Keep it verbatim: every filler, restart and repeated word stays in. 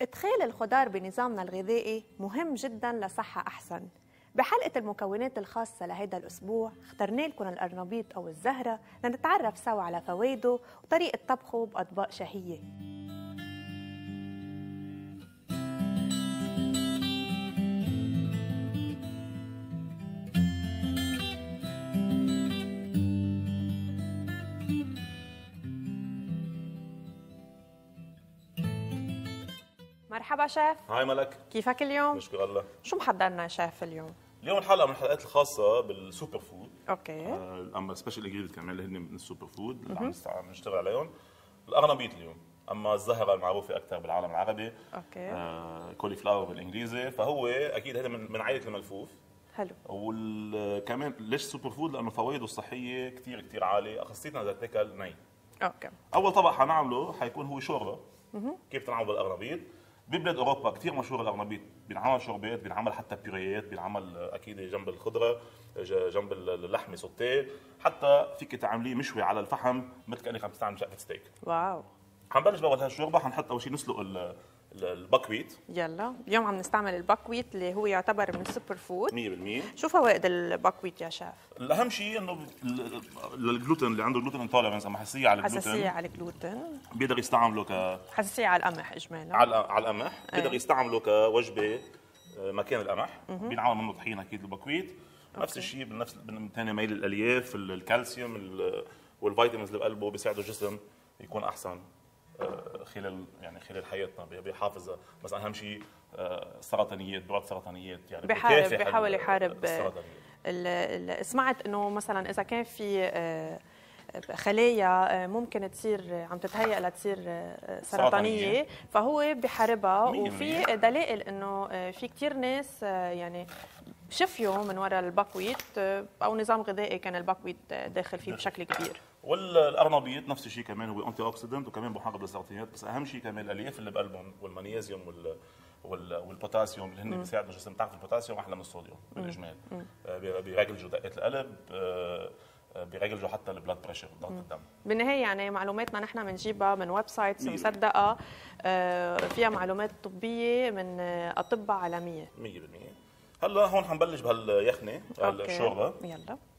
إدخال الخضار بنظامنا الغذائي مهم جدا لصحة أحسن. بحلقة المكونات الخاصة لهذا الأسبوع اخترنا لكم القرنبيط أو الزهرة لنتعرف سوا على فوائده وطريقة طبخه بأطباق شهية. مرحبا شيف. هاي ملك، كيفك اليوم؟ نشكر الله. شو محضرنا يا شيف اليوم؟ اليوم الحلقه من الحلقات الخاصه بالسوبر فود. اوكي. آه اما سبيشال انجريدينت كمان اللي هن من السوبر فود اللي عم نستع- نشتغل عليهم. القرنبيط اليوم، اما الزهره المعروفه اكثر بالعالم العربي. اوكي. آه كولي فلاور بالانجليزي، فهو اكيد هذا من من عائله الملفوف. حلو. وكمان ليش سوبر فود؟ لانه فوائده الصحيه كثير كثير عاليه، خاصه اذا تاكل ني. اوكي. اول طبق حنعمله حيكون هو شوربه. كيف تنعمل بالقرنبيط؟ ببلاد اوروبا كثير مشهور القرنبيط، بينعمل شوربات، بينعمل حتى بيوريات، بينعمل اكيد جنب الخضره، ج- جنب اللحمه سوتيه، حتى فيك تعمليه مشوي على الفحم مثل كانك عم تستعمل شقفه ستيك. واو. حنبلش باول هالشوربه، حنحط اول شيء نسلق ال- ال- البكويت يلا اليوم عم نستعمل البكويت اللي هو يعتبر من السوبر فود. مية بالمية. شو فوائد البكويت يا شيف؟ الاهم شيء انه ال- للجلوتين اللي عنده جلوتين انتولرنس اما حساسيه على حساسية الجلوتين على الجلوتين، بيقدر يستعمله ك حساسية على القمح إجمالا. على على القمح، أي. بيقدر يستعمله كوجبه آه، مكان القمح. بينعمل منه طحين اكيد البكويت. نفس الشيء بنفس ثاني ميل الالياف، ال- الكالسيوم ال- والفيتامينز اللي بقلبه بيساعدوا الجسم يكون احسن آه، خلال يعني خلال حياتنا. بي- بيحافظ مثلا اهم شيء آه، السرطانيات، بوابه سرطانيات، يعني بحارب بيكافح بحاول ال- يحارب السرطانيات. ال- ال- سمعت انه مثلا اذا كان في آه، خلايا آه، ممكن تصير عم تتهيأ لتصير آه، سرطانيه، سرطانية. فهو بحاربها. مية وفي بالمية. دلائل انه آه، في كثير ناس آه، يعني شفيوا من وراء البكويت آه، او نظام غذائي كان البكويت آه، داخل فيه بشكل كبير. والقرنبيط نفس الشيء كمان هو انتي اوكسيدنت وكمان محارب للسرطانيات، بس اهم شيء كمان الالياف اللي بقلبهم والمغنيسيوم وال وال- والبوتاسيوم اللي هن بيساعدوا الجسم. بتعرف البوتاسيوم احلى من الصوديوم بالاجمال. آه، بي- بيرجلوا دقات القلب، آه، آه، بيرجلوا حتى البلاد بريشر، ضغط الدم. بالنهايه يعني معلوماتنا نحن بنجيبها من ويب سايتس مية. مصدقه، آه، فيها معلومات طبيه من آه، اطباء عالميه. مية بالمية. هلا هون حنبلش بهاليخنه، أوكي. الشوربه. يلا.